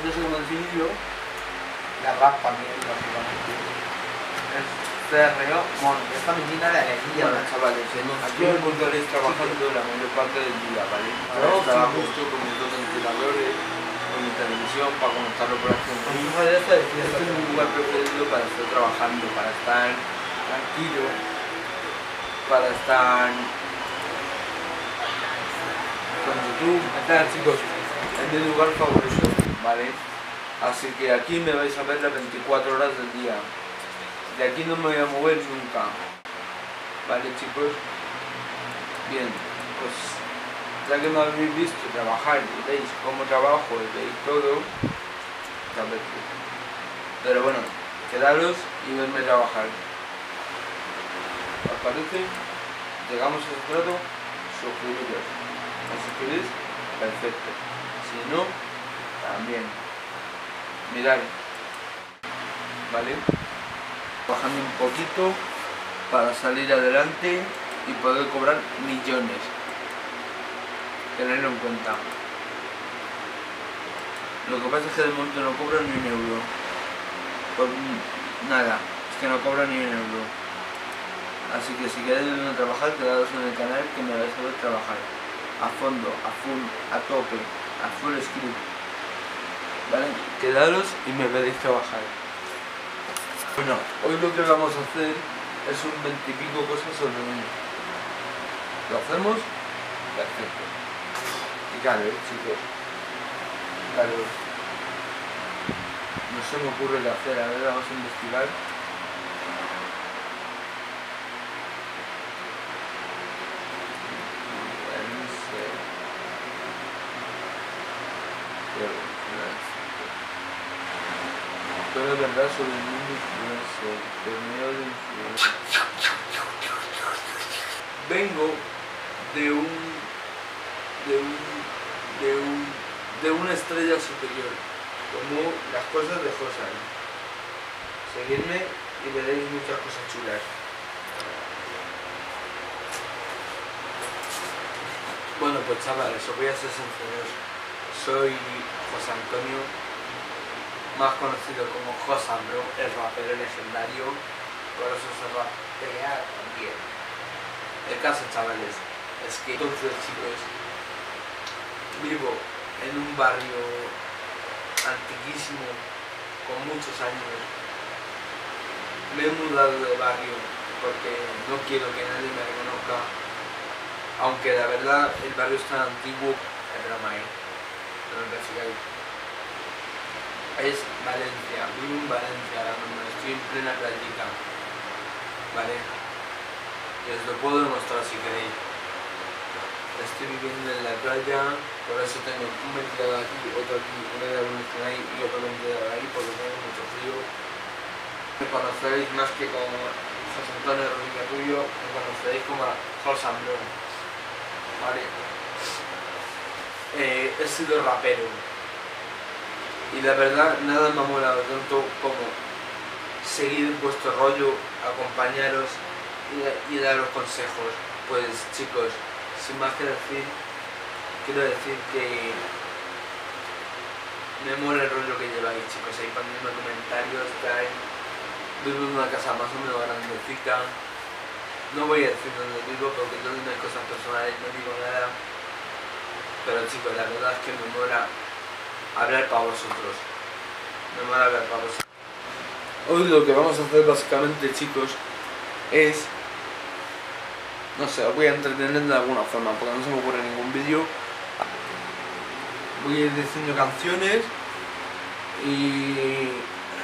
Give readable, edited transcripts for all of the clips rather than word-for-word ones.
no sé cómo definirlo, la rap también, básicamente. Es CRO, bueno, esta menina de alegría. Bueno, chavales, aquí en el punto estáis trabajando la mayor parte del día, ¿vale? Yo Estaba sí, justo con mis dos ventiladores, con mi televisión para conectarlo por aquí. Este es mi lugar preferido para estar trabajando, para estar tranquilo, para estar con YouTube. Está, chicos. Es mi lugar favorito, ¿vale? Así que aquí me vais a ver las 24 horas del día. De aquí no me voy a mover nunca. ¿Vale, chicos? Bien, pues ya que me habéis visto trabajar y veis cómo trabajo y veis todo, sabéis. Pero bueno, quedaros y verme trabajar. ¿Os parece? Llegamos a este trato, suscribiros. ¿Os suscribís? Perfecto. Si no, también. Mirad. ¿Vale? Bajando un poquito para salir adelante y poder cobrar millones. Tenerlo en cuenta. Lo que pasa es que de momento no cobro ni un euro. Por nada, es que no cobro ni un euro. Así que si queréis venir a trabajar, quedaros en el canal que me vais a ver trabajar. A fondo, a full, a tope, a full script. ¿Vale? Quedaros y me veréis trabajar. Bueno, hoy lo que vamos a hacer es un 20 y pico cosas sobre mí. ¿Lo hacemos? Perfecto. Y claro, chicos. Claro. No se me ocurre qué hacer, a ver, vamos a investigar. Todo es verdad sobre el mundo influencer, torneo de influencer. Vengo de una estrella superior, como las cosas de Josan. Seguidme y veréis muchas cosas chulas. Bueno, pues chavales, os voy a ser sinceros. Soy José Antonio, más conocido como Josan Bro, el rapero legendario, por eso se rapea también. El caso, chavales, es que entonces, chicos, vivo en un barrio antiquísimo, con muchos años. Me he mudado de barrio porque no quiero que nadie me reconozca, aunque la verdad el barrio es tan antiguo, es broma, no me persigáis. Es Valencia, vivo en Valencia ahora mismo, estoy en plena playita, ¿vale? Y os lo puedo demostrar si queréis. Estoy viviendo en la playa, por eso tengo un ventilador aquí, otro aquí, una de evolución ahí y otro ventilador ahí, porque tengo mucho frío. Me conoceréis más que como José Antonio Rodríguez Rubio, me conoceréis como Josan Bro, ¿vale? He sido rapero. Y la verdad, nada me ha molado tanto como seguir vuestro rollo, acompañaros y daros consejos. Pues chicos, sin más que decir, quiero decir que me mola el rollo que lleváis, chicos. Ahí poniendo comentarios, vivo en una casa más o menos grandecita. No voy a decir dónde vivo porque no hay cosas personales, no digo nada. Pero chicos, la verdad es que me mola hablar para vosotros. Me mola hablar para vosotros. Hoy lo que vamos a hacer básicamente, chicos, es... No sé, os voy a entretener de alguna forma, porque no se me ocurre ningún vídeo. Voy a ir diciendo canciones y...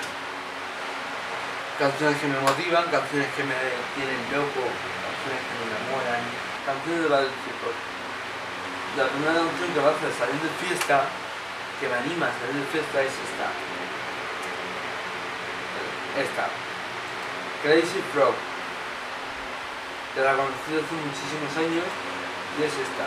canciones que me motivan, canciones que me tienen loco, canciones que me enamoran, canciones de varios tipos. La primera canción que va a hacer salir de fiesta, que me anima a salir de fiesta, es esta. Crazy Frog, que la conocí hace muchísimos años y es esta.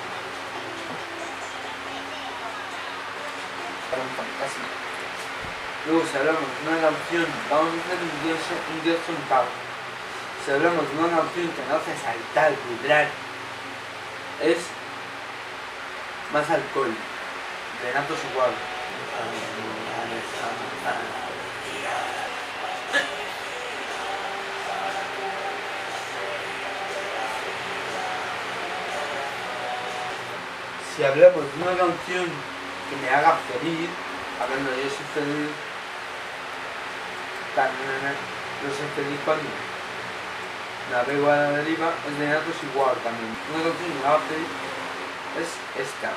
Un fantasma. Luego si hablamos de una canción, vamos a hacer un dios untado. Si hablamos de una canción que nos hace saltar, vibrar, es Más alcohol, de Natos igual. Si hablamos de una canción que me haga feliz, hablando de yo soy feliz, también no soy feliz cuando navego a la deriva, es de Natos igual también. Una canción que me haga feliz es esta.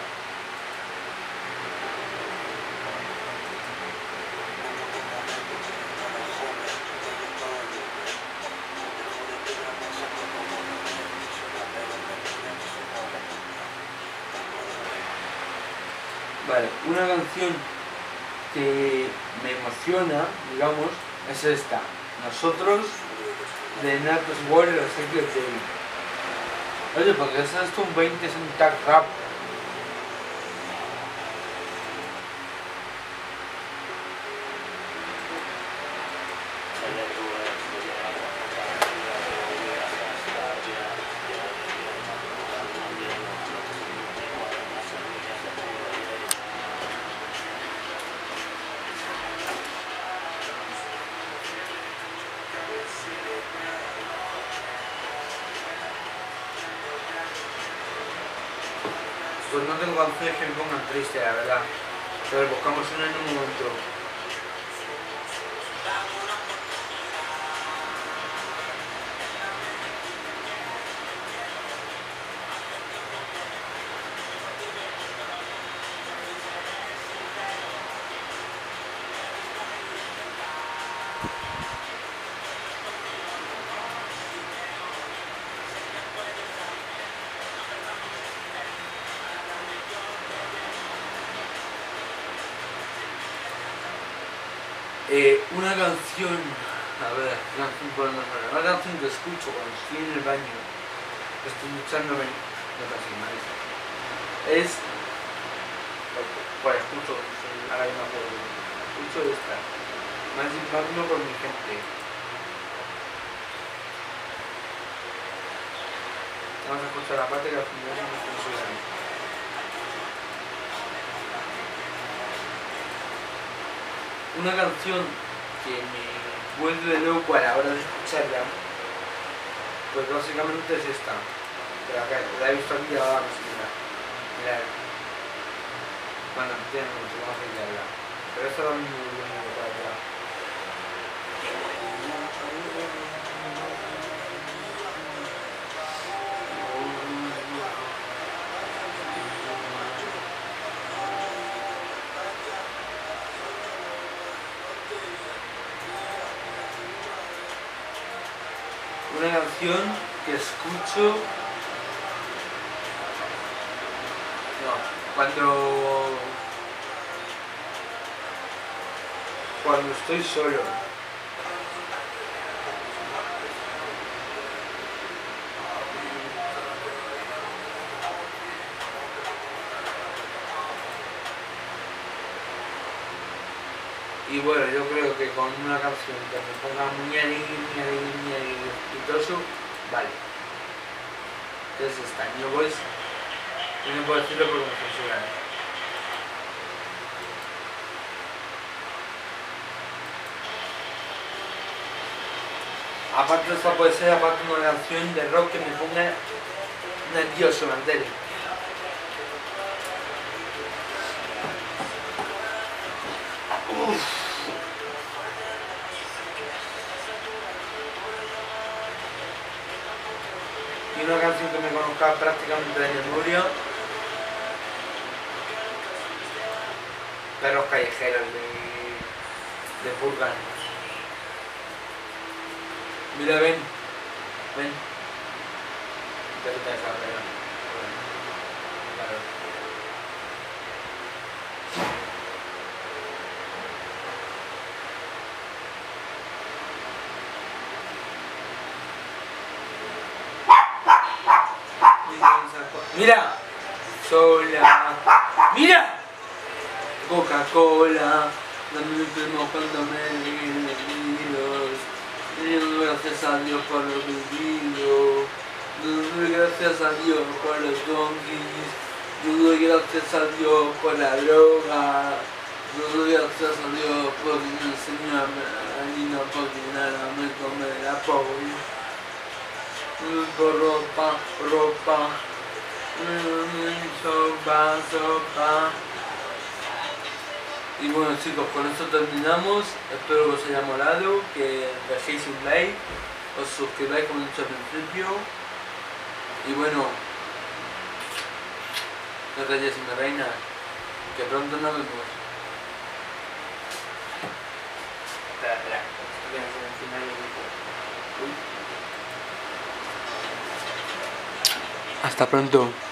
Vale, una canción que me emociona, digamos, es esta. Nosotros, de Natos War y los Secret Day. Oye, porque es esto un 20 es un tag rap. Pues no tengo canciones que me pongan triste, la verdad. Pero buscamos una en un momento. Una canción, a ver, una canción que escucho cuando estoy en el baño, estoy duchándome, no casi mal, es, pues escucho, ahora yo me acuerdo, escucho esta, más no por mi gente. Vamos a escuchar la parte que al final no me censuran. Una canción que me vuelve loco a la hora de escucharla, pues básicamente es esta. La he visto aquí y ahora mirad. Bueno, entiendo mucho, vamos a quitarla. Pero esta también me vuelve loco para atrás. Una canción que escucho cuando estoy solo. Y bueno, yo creo que con una canción que me ponga muy alegre y todo eso, vale. Entonces esta New Boys, yo no puedo decirlo porque me censuran. Aparte esta puede ser aparte una canción de rock que me ponga nervioso, ¿me entiendes? Y una canción que me conozca prácticamente de memoria, Perros Callejeros de Purgan. Mira, ven. Intenta esa Mira, sola, mira, Coca-Cola, dame mi primo cuando me heridos. Y doy gracias a Dios por lo vivido. Doy gracias a Dios por los donkeys. Yo doy gracias a Dios por la droga. Yo doy gracias a Dios porque me enseñó a no cocinar, a me comer apoyo. Por ropa. Sopa. Y bueno chicos, con esto terminamos. Espero que os haya molado, que dejéis un like, os suscribáis como he dicho al principio. Y bueno, no reyes y mi reina, que pronto nos vemos. Espera, esto tiene que ser encima del grupo. Hasta pronto.